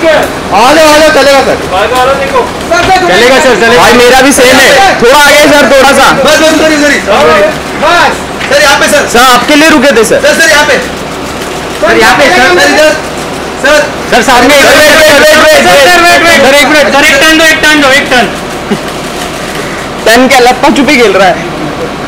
आ जाओ चलेगा सर। चलेगा सर चलेगा। भाई मेरा भी सेम है, थोड़ा आगे सर, थोड़ा सा बस बस सर इधर ही सर, यहाँ पे सर। सर आपके लिए रुके थे सर। सर यहाँ पे सर यहाँ पे सर। सर इधर सर। सर सामने वेट सर एक मिनट सर, एक टर्न दो एक टर्न। टन क्या लप्पा छुपी खेल रहा है।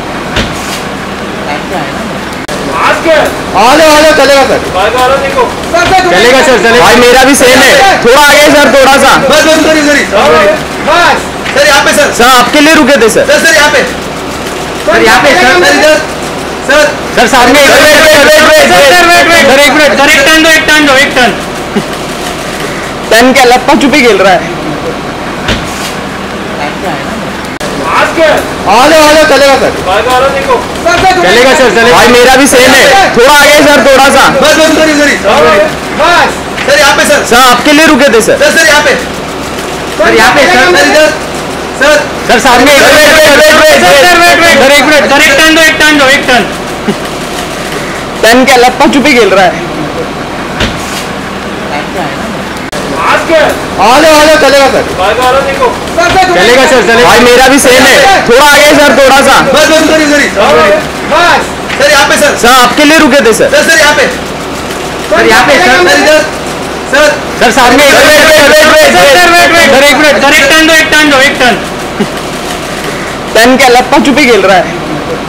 आ जाओ चलेगा सर। चलेगा सर चलेगा। भाई मेरा भी सेम है, थोड़ा आगे सर, थोड़ा सा बस बस सर इधर ही सर, यहाँ पे सर। सर आपके लिए रुके थे सर। सर यहाँ पे सर यहाँ पे सर। सर इधर सर। सर सामने सर एक मिनट सर, एक टर्न दो एक टर्न। टन क्या लप्पा छुपी खेल रहा है। आ जाओ चलेगा सर। चलेगा सर चलेगा। भाई मेरा भी सेम है, थोड़ा आगे सर, थोड़ा सा बस बस सर इधर ही सर, यहाँ पे सर। सर आपके लिए रुके थे सर। सर यहाँ पे सर यहाँ पे सर। सर इधर सर। सर सामने सर एक मिनट सर, एक टर्न दो एक टर्न। टन क्या लप्पा छुपी खेल रहा है। आ जाओ चलेगा सर। चलेगा सर चलेगा। भाई मेरा भी सेम है, थोड़ा आगे सर, थोड़ा सा बस बस सर इधर ही सर, यहाँ पे सर। सर आपके लिए रुके थे सर। सर यहाँ पे सर यहाँ पे सर। सर इधर सर। सर सामने सर एक मिनट सर, एक टर्न दो एक टर्न। टन क्या लप्पा छुपी खेल रहा है।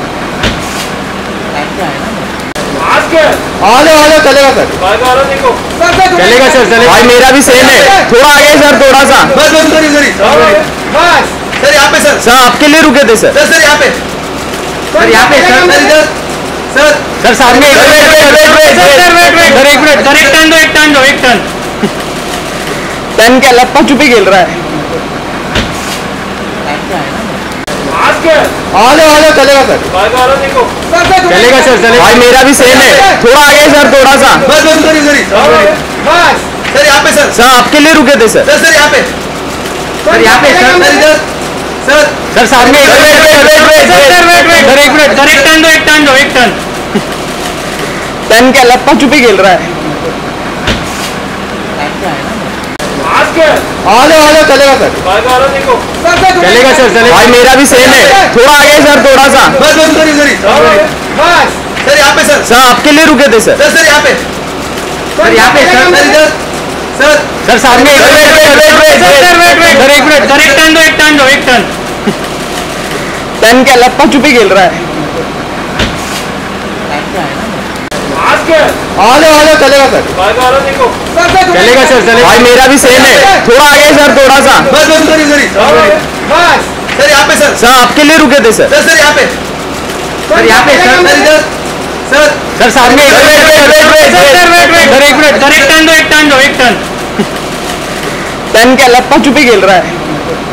आ जाओ चलेगा सर। चलेगा सर चलेगा। भाई मेरा भी सेम है, थोड़ा आगे सर, थोड़ा सा बस बस सर इधर ही सर, यहाँ पे सर। सर आपके लिए रुके थे सर। सर यहाँ पे सर यहाँ पे सर। सर इधर सर। सर सामने सर एक मिनट सर, एक टर्न दो एक टर्न। टन क्या लप्पा छुपी खेल रहा है। आ जाओ चलेगा सर। चलेगा सर चलेगा। भाई मेरा भी सेम है, थोड़ा आगे सर, थोड़ा सा बस बस सर इधर ही सर, यहाँ पे सर। सर आपके लिए रुके थे सर। सर यहाँ पे सर यहाँ पे सर। सर इधर सर। सर सामने सर एक मिनट सर, एक टर्न दो एक टर्न। टन क्या लप्पा छुपी खेल रहा है। आ जाओ चलेगा सर। चलेगा सर चलेगा। भाई मेरा भी सेम है, थोड़ा आगे सर, थोड़ा सा बस बस सर इधर ही सर, यहाँ पे सर। सर आपके लिए रुके थे सर। सर यहाँ पे सर यहाँ पे सर। सर इधर सर। सर सामने सर एक मिनट सर, एक टर्न दो एक टर्न। टन क्या लप्पा छुपी खेल रहा है। आ जाओ चलेगा सर। चलेगा सर चलेगा। भाई मेरा भी सेम है, थोड़ा आगे सर, थोड़ा सा बस बस सर इधर ही सर, यहाँ पे सर। सर आपके लिए रुके थे सर। सर यहाँ पे सर यहाँ पे सर। सर इधर सर। सर सामने सर एक मिनट सर, एक टर्न दो एक टर्न। टन क्या लप्पा छुपी खेल रहा है।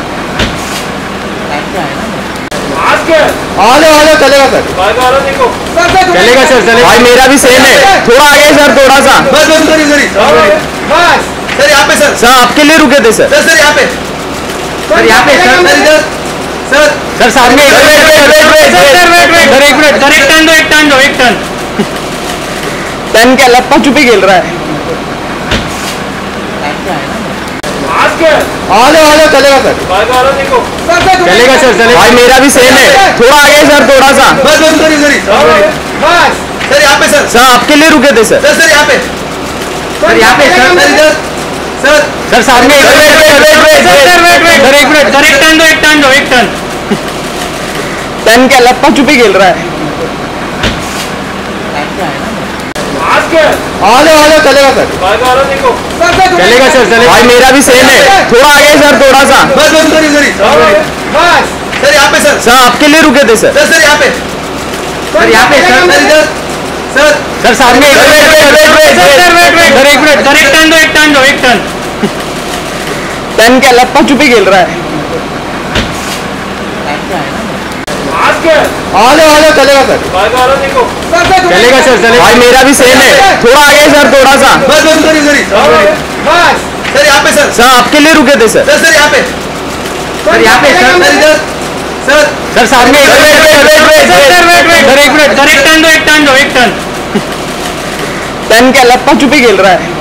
आ जाओ चलेगा सर। चलेगा सर चलेगा। भाई मेरा भी सेम है, थोड़ा आगे सर, थोड़ा सा बस बस सर इधर ही सर, यहाँ पे सर। सर आपके लिए रुके थे सर। सर यहाँ पे सर यहाँ पे सर। सर इधर सर। सर सामने सर एक मिनट सर, एक टर्न दो एक टर्न। टन क्या लप्पा छुपी खेल रहा है। आ जाओ चलेगा सर। चलेगा सर चलेगा। भाई मेरा भी सेम है, थोड़ा आगे सर, थोड़ा सा बस बस सर इधर ही सर, यहाँ पे सर। सर आपके लिए रुके थे सर। सर यहाँ पे सर यहाँ पे सर। सर इधर सर। सर सामने सर एक मिनट सर, एक टर्न दो एक टर्न। टन क्या लप्पा छुपी खेल रहा है। आ जाओ चलेगा सर। चलेगा सर चलेगा। भाई मेरा भी सेम है, थोड़ा आगे सर, थोड़ा सा बस बस सर इधर ही सर, यहाँ पे सर। सर आपके लिए रुके थे सर। सर यहाँ पे सर यहाँ पे सर। सर इधर सर। सर सामने सर एक मिनट सर, एक टर्न दो एक टर्न। टन क्या लप्पा छुपी खेल रहा है। आ जाओ चलेगा सर। चलेगा सर चलेगा। भाई मेरा भी सेम है, थोड़ा आगे सर, थोड़ा सा बस बस सर इधर ही सर, यहाँ पे सर। सर आपके लिए रुके थे सर। सर यहाँ पे सर यहाँ पे सर। सर इधर सर। सर सामने सर एक मिनट सर, एक टर्न दो एक टर्न। टन क्या लप्पा छुपी खेल रहा है।